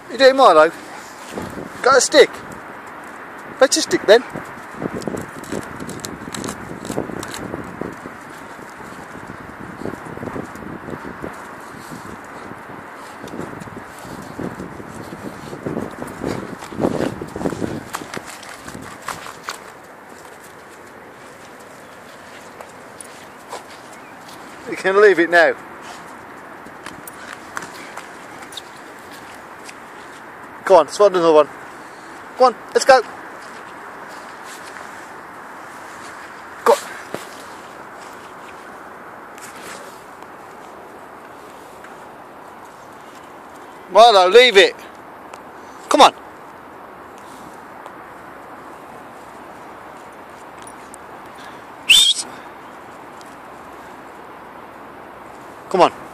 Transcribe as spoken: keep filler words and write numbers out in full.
You doing, Milo? Got a stick? Fetch a stick then. You can leave it now. Go on, let's find another one. Go on, let's go. Go on. Milo, leave it. Come on. Come on.